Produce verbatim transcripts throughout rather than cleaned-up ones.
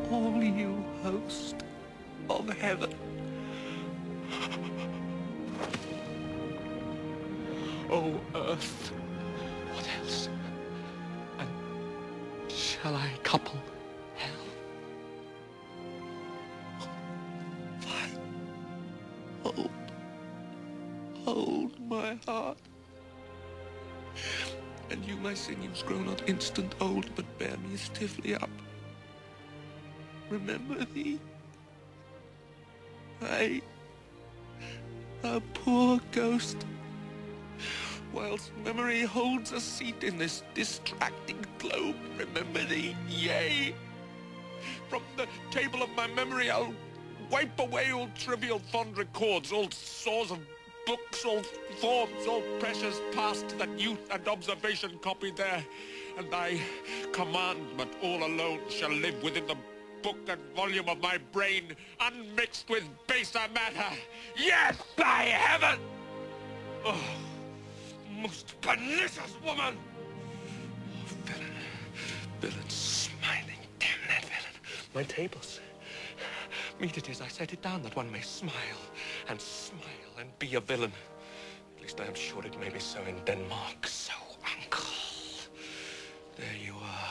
all you host of heaven. Oh, earth, what else? And shall I couple hell? Fine. Hold, hold my heart. And you, my sinews, grow not instant old, but bear me stiffly up. Remember thee? I, a poor ghost, whilst memory holds a seat in this distracting globe. Remember thee, yea. From the table of my memory I'll wipe away all trivial fond records, all sores of books, all thoughts, all precious past that youth and observation copy there. And thy commandment all alone shall live within the book and volume of my brain, unmixed with baser matter. Yes, by heaven! Oh, most pernicious woman! Oh, villain, villain, smiling, damn that villain. My tables. Meet it is, I set it down that one may smile, and smile, and be a villain. At least I am sure it may be so in Denmark. So, uncle, there you are.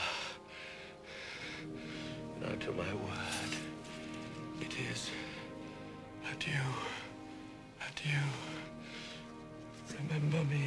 Now to my word. It is adieu, adieu. Remember me.